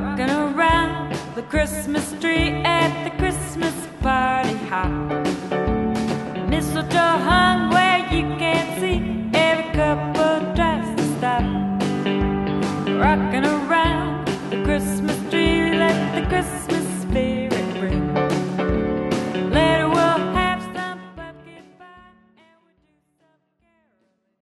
rocking around the Christmas tree at the Christmas party hop. Mistletoe hung